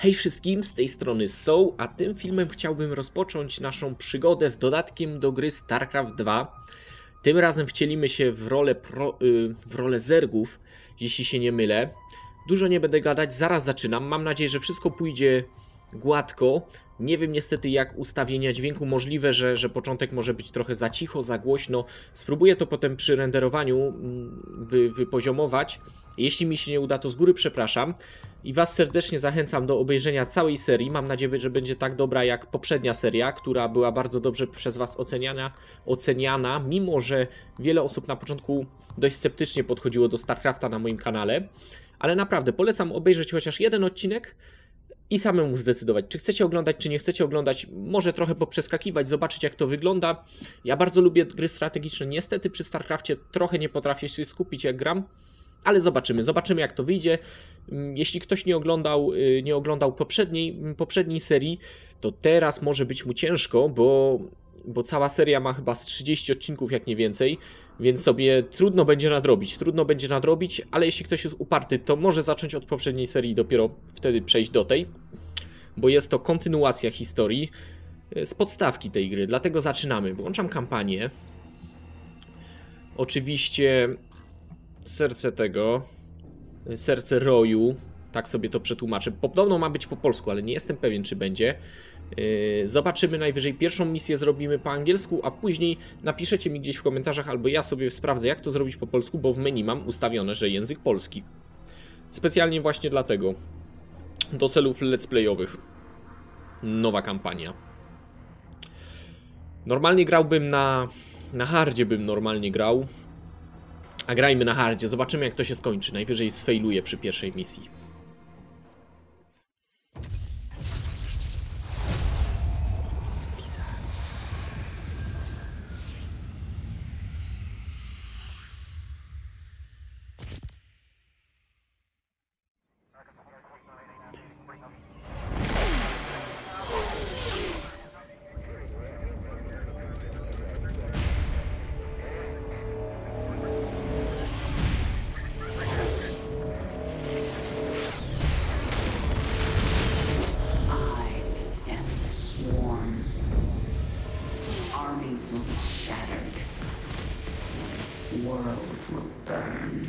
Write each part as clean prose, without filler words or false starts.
Hej wszystkim, z tej strony Soul, a tym filmem chciałbym rozpocząć naszą przygodę z dodatkiem do gry StarCraft 2. Tym razem wcielimy się w rolę zergów, jeśli się nie mylę. Dużo nie będę gadać, zaraz zaczynam. Mam nadzieję, że wszystko pójdzie gładko. Nie wiem niestety jak ustawienia dźwięku, możliwe, że początek może być trochę za cicho, za głośno. Spróbuję to potem przy renderowaniu wypoziomować. Jeśli mi się nie uda, to z góry przepraszam. I Was serdecznie zachęcam do obejrzenia całej serii. Mam nadzieję, że będzie tak dobra jak poprzednia seria, która była bardzo dobrze przez Was oceniana, mimo że wiele osób na początku dość sceptycznie podchodziło do StarCrafta na moim kanale. Ale naprawdę polecam obejrzeć chociaż jeden odcinek i samemu zdecydować, czy chcecie oglądać, czy nie chcecie oglądać. Może trochę poprzeskakiwać, zobaczyć jak to wygląda. Ja bardzo lubię gry strategiczne. Niestety przy StarCrafcie trochę nie potrafię się skupić jak gram. Ale zobaczymy jak to wyjdzie. Jeśli ktoś nie oglądał poprzedniej serii, to teraz może być mu ciężko, bo cała seria ma chyba z 30 odcinków, jak nie więcej, więc sobie trudno będzie nadrobić, ale jeśli ktoś jest uparty, to może zacząć od poprzedniej serii i dopiero wtedy przejść do tej, bo jest to kontynuacja historii z podstawki tej gry, dlatego zaczynamy. Włączam kampanię. Oczywiście serce roju, tak sobie to przetłumaczę. Podobno ma być po polsku, ale nie jestem pewien, czy będzie. Zobaczymy, najwyżej pierwszą misję zrobimy po angielsku, a później napiszecie mi gdzieś w komentarzach, albo ja sobie sprawdzę, jak to zrobić po polsku, bo w menu mam ustawione, że język polski. Specjalnie właśnie dlatego. Do celów let's playowych. Nowa kampania. Normalnie grałbym na hardzie bym normalnie grał. A grajmy na hardzie, zobaczymy jak to się skończy. Najwyżej sfejluję przy pierwszej misji. Worlds will burn.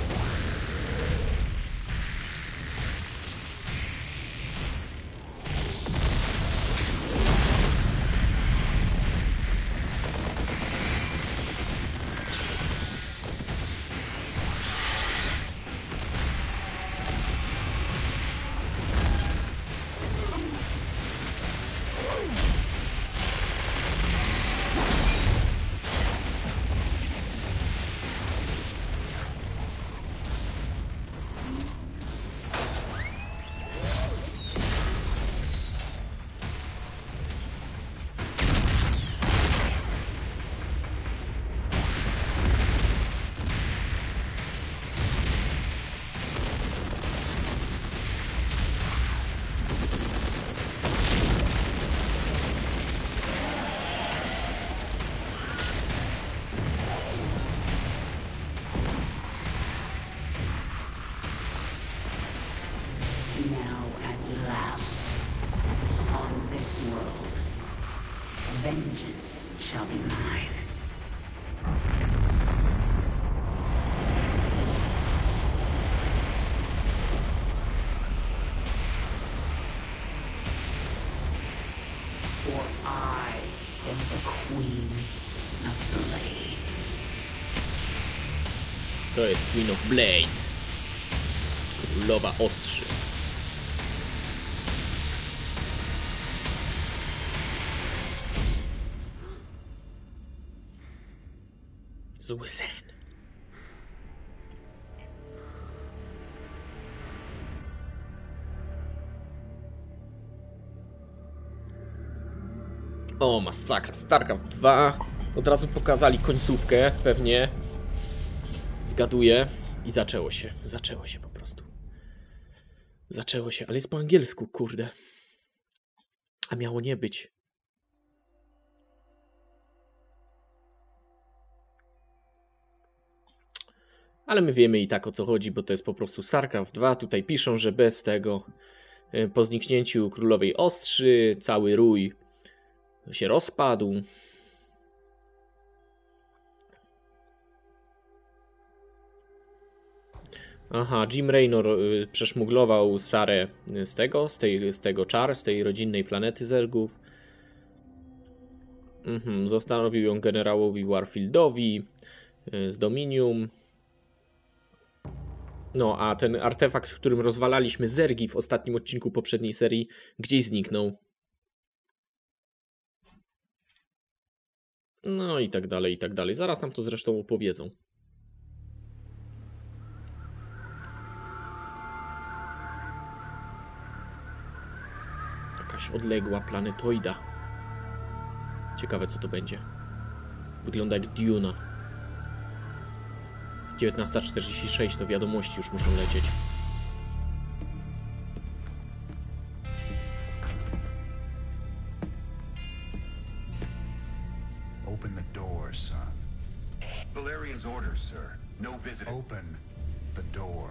Now at last, on this world, vengeance shall be mine. For I am the Queen of Blades. To jest Queen of Blades. Królowa ostrzy. Zły sen. O, masakra. StarCraft 2. Od razu pokazali końcówkę, pewnie. Zgaduję. I zaczęło się. Zaczęło się po prostu. Zaczęło się, ale jest po angielsku, kurde. A miało nie być. Ale my wiemy i tak o co chodzi, bo to jest po prostu StarCraft 2. Tutaj piszą, że bez tego, Po zniknięciu królowej Ostrzy cały rój się rozpadł. Aha, Jim Raynor przeszmuglował Sarę z tej rodzinnej planety Zergów. Zostanowił ją generałowi Warfieldowi z Dominium. No, a ten artefakt, którym rozwalaliśmy Zergi w ostatnim odcinku poprzedniej serii, gdzieś zniknął. No i tak dalej, i tak dalej. Zaraz nam to zresztą opowiedzą. Jakaś odległa planetoida. Ciekawe, co to będzie. Wygląda jak Duna. 19:46 to wiadomości już muszą lecieć. Open the door, son. Valerian's orders, sir. No visitor. Open the door.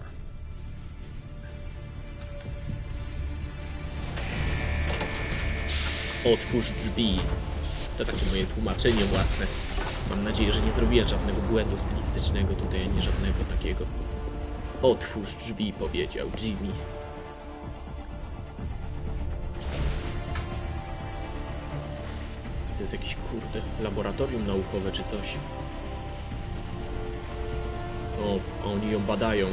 Otwórz drzwi. To takie moje tłumaczenie własne. Mam nadzieję, że nie zrobiłem żadnego błędu stylistycznego tutaj, ani żadnego takiego. Otwórz drzwi, powiedział Jimmy. To jest jakieś, kurde, laboratorium naukowe czy coś. O, oni ją badają.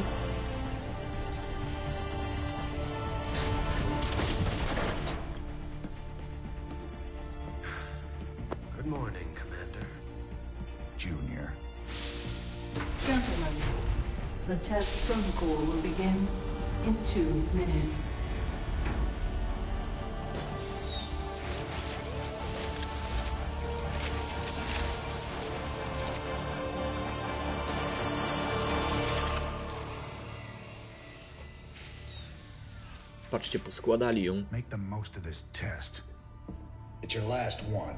Good morning, Commander. Junior. Gentlemen, the test protocol will begin in 2 minutes. Patrzcie, poskładali ją. Make the most of this test. It's your last one.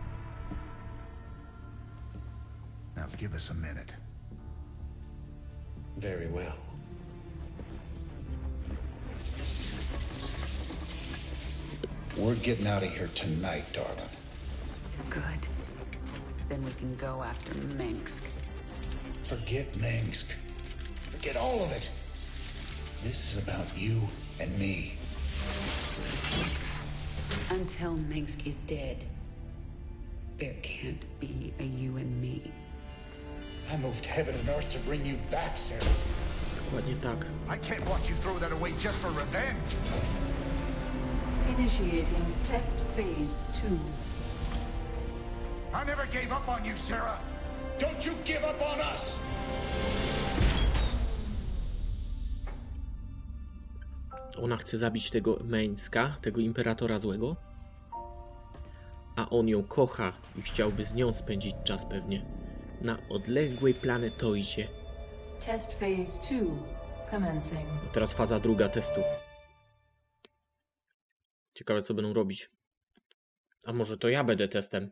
Now give us a minute. Very well. We're getting out of here tonight, darling. Good. Then we can go after Minsk. Forget Minsk. Forget all of it. This is about you and me. Until Minsk is dead, there can't be a you and me. I moved heaven and earth to bring you back, Sarah. Dokładnie tak. I can't watch you throw that away just for revenge. Initiating test phase 2. I never gave up on you, Sarah. Don't you give up on us! Ona chce zabić tego Minska, tego imperatora złego. A on ją kocha i chciałby z nią spędzić czas pewnie. Na odległej planetoidzie. Test phase 2 commencing. A teraz faza druga testu. Ciekawe, co będą robić. A może to ja będę testem?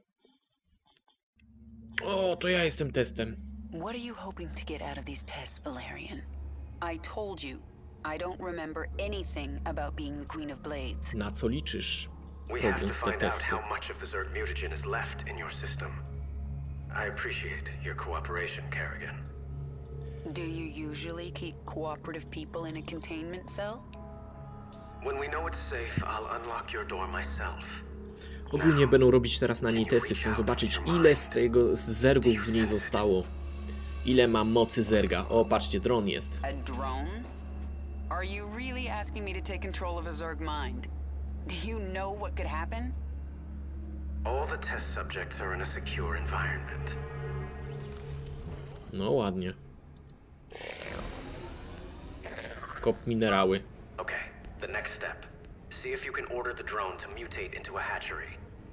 O, to ja jestem testem. What are you hoping to get out of these tests, Valerian? I told you, I don't remember anything about being the Queen of Blades. Na co liczysz, We have to robiąc te find out testy? how much of the Zerg mutagen is left in your system. I appreciate your cooperation, Kerrigan. Do you usually keep cooperative people in a containment cell? When we know it's safe, I'll unlock your door myself. Ogólnie będą robić teraz na niej testy. Chcą zobaczyć, ile z tego z zergów w niej zostało. Ile ma mocy zerga. O, patrzcie, dron jest. A drone? Are you really asking me to take control of a Zerg mind? Do you know what could happen? All the test subjects are in a secure environment. No ładnie. Kop minerały. Okay, the next step. See if you can order the drone to mutate into a hatchery.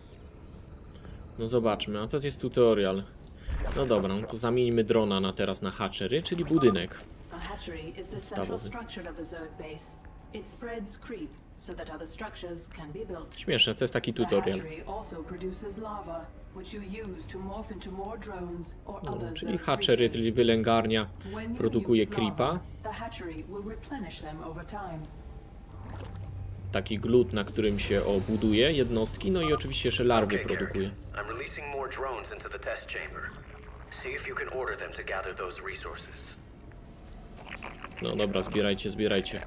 No zobaczmy, a to jest tutorial. No dobra, no to zamieńmy drona na teraz na hatchery, czyli budynek. A hatchery is the central structure of the Zerg base. It spreads creep so that other structures can be built. Śmieszne, to jest taki The tutorial. hatchery also produces lava, which you use to morph into more drones or No, other czyli Zerg hatchery, creatures. czyli wylęgarnia, When you produkuje use creepa. lava, the hatchery will replenish them over time. taki glut, na którym się buduje jednostki, no i oczywiście jeszcze larwy produkuje. I'm releasing more drones into the test chamber. See if you can order them to gather those resources. No dobra, zbierajcie, zbierajcie.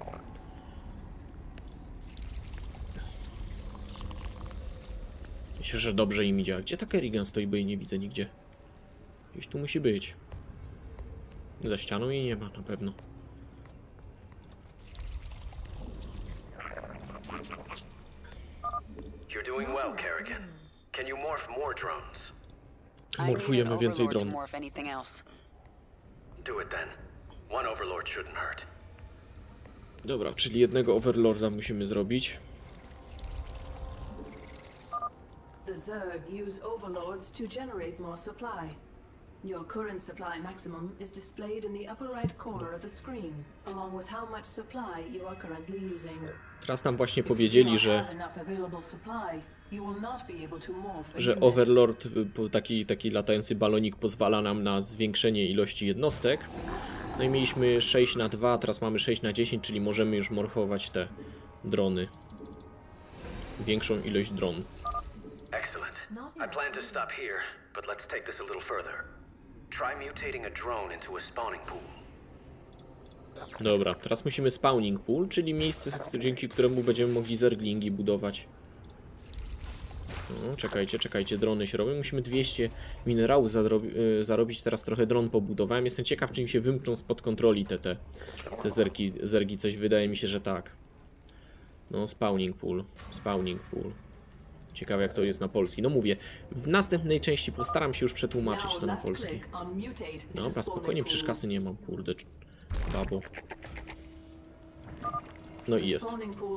Myślę, że dobrze im idzie. Gdzie ta Kerrigan stoi, bo jej nie widzę nigdzie. Gdzieś tu musi być. Za ścianą jej nie ma na pewno. You're doing well, Kerrigan. Can you morph more drones? Morfujemy więcej Overlord to dronów. morph anything else. Do it then. One overlord shouldn't hurt. Dobra, czyli jednego Overlorda musimy zrobić. The Zerg use overlords to generate more supply. Your current supply maximum is displayed in the upper right corner of the screen, along with how much supply you are currently using. Teraz nam właśnie powiedzieli, że Overlord, taki latający balonik, pozwala nam na zwiększenie ilości jednostek. No i mieliśmy 6×2, teraz mamy 6×10, czyli możemy już morfować te drony. Większą ilość dron. Excellent. I plan to stop here, but let's take this a little further. Try mutating a drone into a spawning pool. Dobra, teraz musimy spawning pool, czyli miejsce, dzięki któremu będziemy mogli zerglingi budować. No, czekajcie, czekajcie, drony się robią. Musimy 200 minerałów zarobić, teraz trochę dron pobudowałem. Jestem ciekaw, czy im się wymkną spod kontroli te zergi, coś wydaje mi się, że tak. No, spawning pool, spawning pool. Ciekawe, jak to jest na polski. No mówię, w następnej części postaram się już przetłumaczyć to na polski. Dobra, spokojnie, przecież kasy nie mam, kurde, babo. No i jest.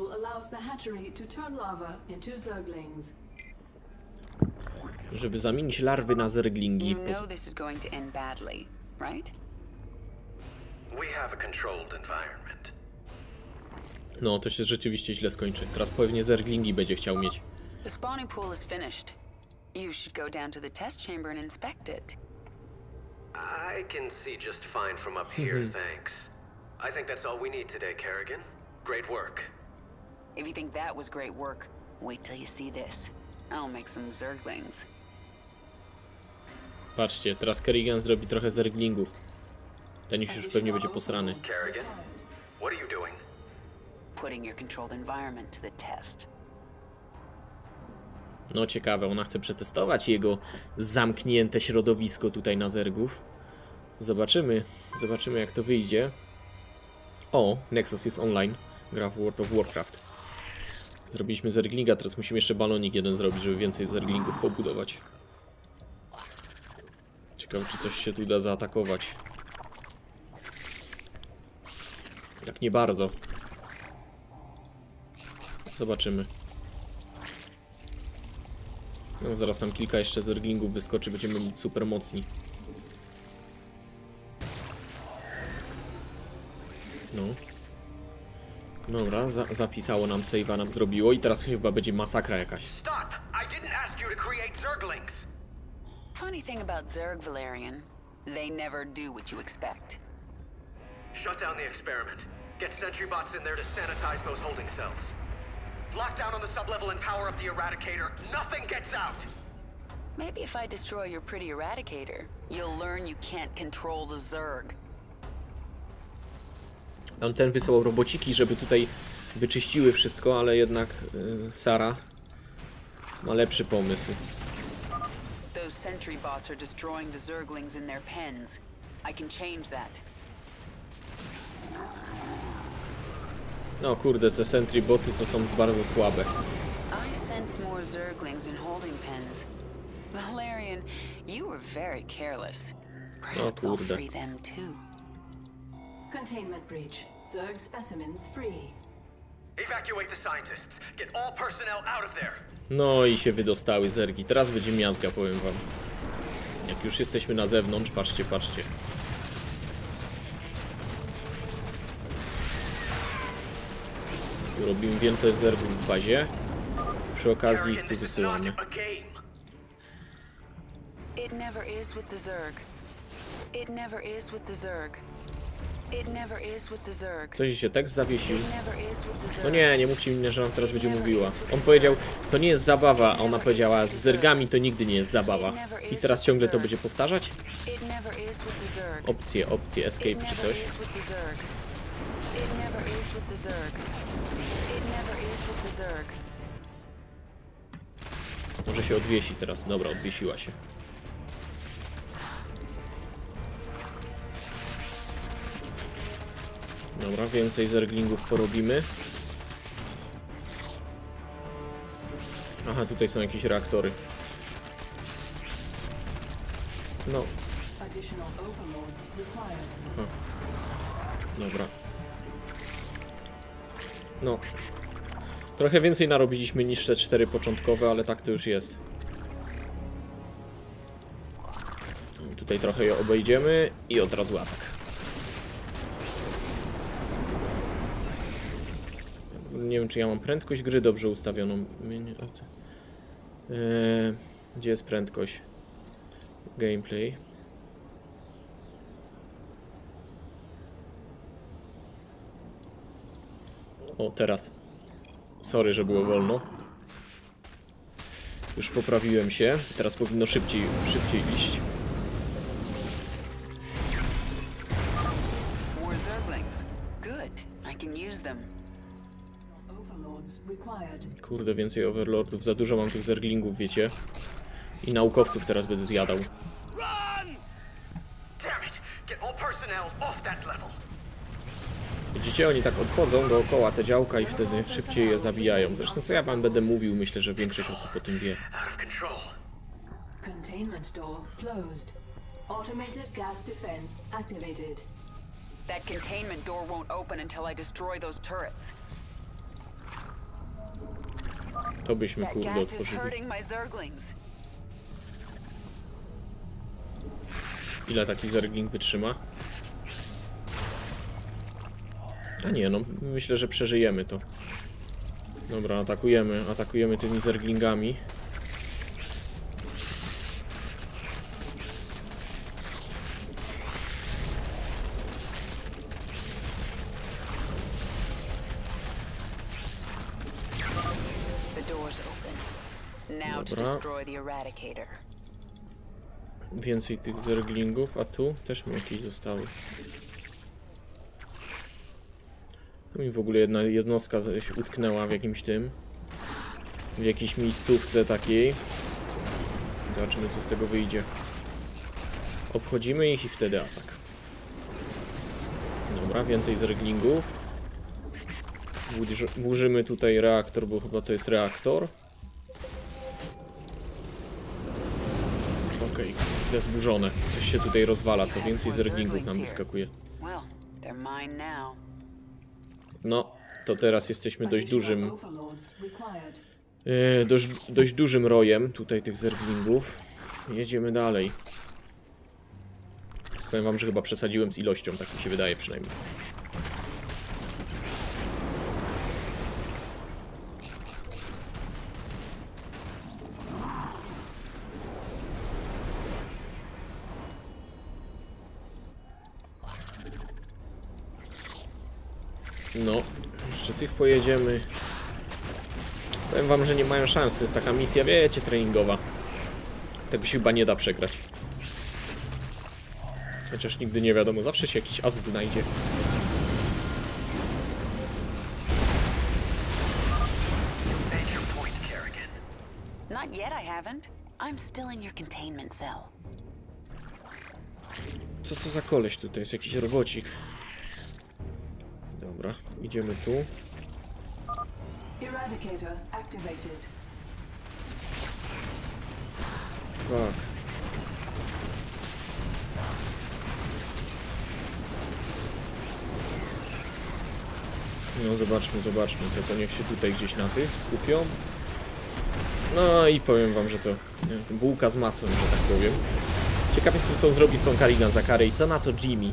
Żeby zamienić larwy na zerglingi. You know this is going to end badly, right? We have a controlled environment. No, to się rzeczywiście źle skończy. Teraz pewnie zerglingi będzie chciał mieć. The spawning pool is finished. You should go down to the test chamber and inspect it. I can see just fine from up here, thanks. I think that's all we need today, Kerrigan. Great work. If you think that was great work, wait till you see this. I'll make some zerglings. Patrzcie, teraz Kerrigan zrobi trochę zerglingów. Ten już pewnie będzie posrany. Kerrigan, what are you doing? Putting your controlled environment to the test. No ciekawe, ona chce przetestować jego zamknięte środowisko tutaj na zergów. Zobaczymy, zobaczymy jak to wyjdzie. O, Nexus jest online, gra w World of Warcraft. Zrobiliśmy zerglinga, teraz musimy jeszcze balonik jeden zrobić, żeby więcej zerglingów pobudować. Ciekawe, czy coś się tu da zaatakować. Tak nie bardzo. Zobaczymy. No, zaraz nam kilka jeszcze zerglingów wyskoczy, będziemy super mocni. No. Dobra, zapisało nam, save'a nam zrobiło i teraz chyba będzie masakra jakaś. Stop! I didn't ask you to create zerglings. Funny thing about Zerg, Valerian. They never do what you expect. Shut down the experiment. Get sentry bots in there to sanitize those holding cells. Lock down on the sublevel and power up the Eradicator. Nothing gets out! Maybe if I destroy your pretty Eradicator, you'll learn you can't control the Zerg. On ten wysłał robociki, żeby tutaj wyczyściły wszystko, ale jednak Sara ma lepszy pomysł. Those sentry bots are destroying the Zerglings in their pens. I can change that. No kurde, te sentry boty to są bardzo słabe. I sense more Zerglings in holding pens. Valerian, you were very careless. Perhaps I'll free them too. Containment breach. Zerg specimens free. Evacuate the scientists. Get all personnel out of there. No i się wydostały zergi. Teraz będzie miazga, powiem wam. Jak już jesteśmy na zewnątrz, patrzcie, patrzcie. Tu robimy więcej zergów w bazie. Przy okazji ich tu wysyłamy. It never is with the Zerg. It never is with the Zerg. Coś się tekst zawiesił. No nie mówcie mi, że on teraz będzie mówiła. On powiedział, to nie jest zabawa, a ona powiedziała, z zergami to nigdy nie jest zabawa. I teraz ciągle to będzie powtarzać? Opcje, escape czy coś. Może się odwiesi teraz. Dobra, odwiesiła się. Dobra, więcej zerglingów porobimy. Aha, tutaj są jakieś reaktory. No. Aha. Dobra. No. Trochę więcej narobiliśmy niż te 4 początkowe, ale tak to już jest. Tutaj trochę je obejdziemy i od razu atak. Nie wiem, czy ja mam prędkość gry dobrze ustawioną. Gdzie jest prędkość? Gameplay. O, teraz. Sorry, że było wolno. Już poprawiłem się. Teraz powinno szybciej iść. Kurde, więcej overlordów. Za dużo mam tych zerglingów, wiecie. I naukowców teraz będę zjadał. Widzicie, oni tak obchodzą dookoła te działka i wtedy szybciej je zabijają. Zresztą co ja wam będę mówił, myślę, że większość osób o tym wie. Containment door closed. Automated gas defense activated. That containment door won't open until I destroy those turrets. To byśmy kurde otworzyli. Ile taki zergling wytrzyma? A nie, no myślę, że przeżyjemy to. Dobra, atakujemy tymi zerglingami. Dobra. Więcej tych zerglingów, a tu też mi jakieś zostały. Tu mi w ogóle jedna jednostka się utknęła w jakimś tym. W jakiejś miejscówce takiej. Zobaczymy, co z tego wyjdzie. Obchodzimy ich i wtedy atak. Dobra, więcej zerglingów. Burzymy tutaj reaktor, bo chyba to jest reaktor. Okej, źle zburzone. Coś się tutaj rozwala, co więcej zerglingów nam wyskakuje. No, to teraz jesteśmy dość dużym... dość dużym rojem tutaj tych zerglingów. Jedziemy dalej. Powiem wam, że chyba przesadziłem z ilością, tak mi się wydaje przynajmniej. No, jeszcze tych pojedziemy. Powiem wam, że nie mają szans. To jest taka misja, wiecie, treningowa. Tego się chyba nie da przegrać. Chociaż nigdy nie wiadomo, zawsze się jakiś as znajdzie. Not yet, I haven't. I'm still in your containment cell. Co to za koleś tutaj? Jest jakiś robocik. Dobra, idziemy tu. Eradicator activated. Fuck. No zobaczmy, to niech się tutaj gdzieś na tych skupią. No i powiem wam, że to bułka z masłem, że tak powiem. Ciekaw jestem, co on zrobi z tą Karigan za karę i co na to Jimmy.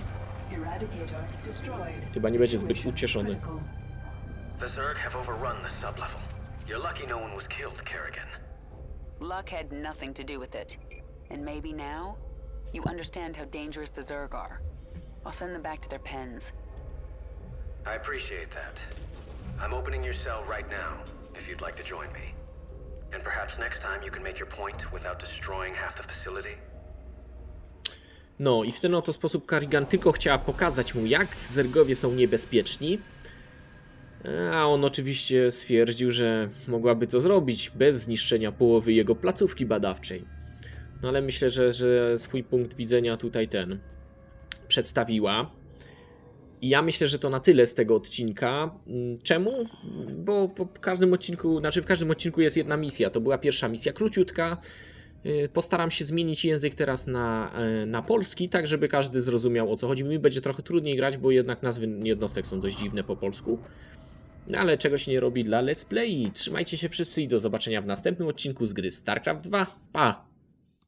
Chyba nie będzie zbyt ucieszony. The Zerg have overrun the sublevel. You're lucky no one was killed, Kerrigan. Luck had nothing to do with it. And maybe now, you understand how dangerous the Zerg are. I'll send them back to their pens. I appreciate that. I'm opening your cell right now, if you'd like to join me. And perhaps next time you can make your point without destroying half the facility. No i w ten oto sposób Kerrigan tylko chciała pokazać mu, jak zergowie są niebezpieczni. A on oczywiście stwierdził, że mogłaby to zrobić bez zniszczenia połowy jego placówki badawczej. No ale myślę, że swój punkt widzenia tutaj przedstawiła. I ja myślę, że to na tyle z tego odcinka. Czemu? Bo w każdym odcinku jest jedna misja. To była pierwsza misja, króciutka. Postaram się zmienić język teraz na polski, tak żeby każdy zrozumiał, o co chodzi. Mi będzie trochę trudniej grać, bo jednak nazwy jednostek są dość dziwne po polsku. Ale czego się nie robi dla Let's Play. Trzymajcie się wszyscy i do zobaczenia w następnym odcinku z gry StarCraft 2. Pa!